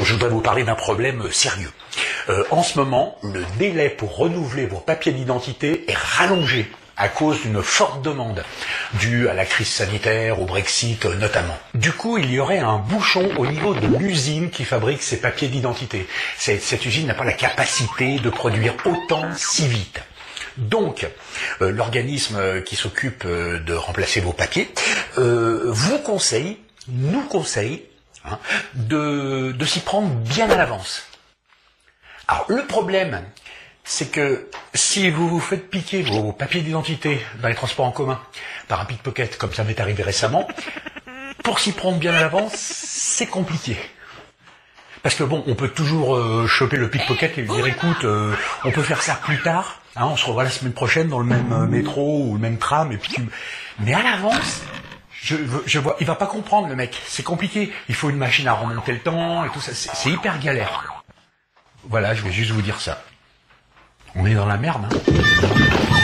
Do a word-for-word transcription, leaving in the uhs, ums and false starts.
je voudrais vous parler d'un problème sérieux. Euh, en ce moment, le délai pour renouveler vos papiers d'identité est rallongé à cause d'une forte demande, due à la crise sanitaire, au Brexit notamment. Du coup, il y aurait un bouchon au niveau de l'usine qui fabrique ces papiers d'identité. Cette, cette usine n'a pas la capacité de produire autant si vite. Donc, euh, l'organisme qui s'occupe euh, de remplacer vos papiers euh, vous conseille, nous conseille, hein, de, de s'y prendre bien à l'avance. Alors, le problème, c'est que si vous vous faites piquer vos papiers d'identité dans les transports en commun par un pickpocket, comme ça m'est arrivé récemment, pour s'y prendre bien à l'avance, c'est compliqué. Parce que bon, on peut toujours euh, choper le pickpocket et lui dire, écoute, euh, on peut faire ça plus tard, hein, on se revoit la semaine prochaine dans le même euh, métro ou le même tram, et puis tu... Mais à l'avance, je, je vois, il va pas comprendre le mec, c'est compliqué, il faut une machine à remonter le temps et tout ça, c'est hyper galère. Voilà, je vais juste vous dire ça. On est dans la merde, hein.